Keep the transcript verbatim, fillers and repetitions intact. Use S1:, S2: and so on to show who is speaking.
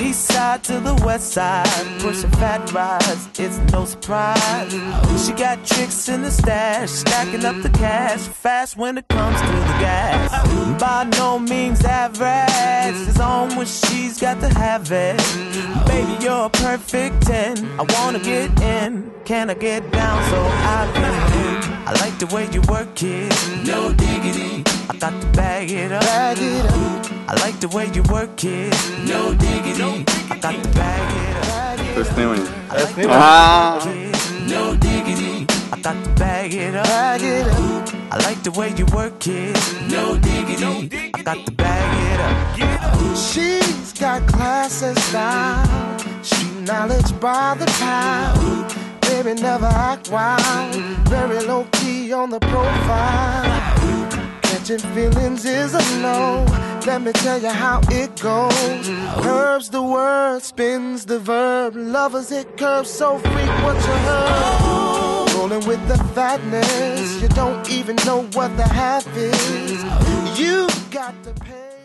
S1: east side to the west side, pushing fat rides, it's no surprise. She got tricks in the stash, stacking up the cash, fast when it comes to the gas. By no means average, it's on when she's got to have it. Baby, you're a perfect ten, I wanna get in, can I get down so I can? I like the way you work it, no diggity, I got to bag it up, bag it up. I like the way you work it, no diggity, I got to bag it up.
S2: To sнимане.
S1: Ah. No diggity, I got to bag it up, bag it up. I like the way you work it, no diggity, I got to bag it up. She's got class and style, street knowledge by the pound. Baby, never act wild, very low key on the profile. Catching feelings is a no, let me tell you how it goes. Curves the word, spins the verb, lovers it curves so frequent you heard. Rolling with the fatness, you don't even know what the half is. You got to pay.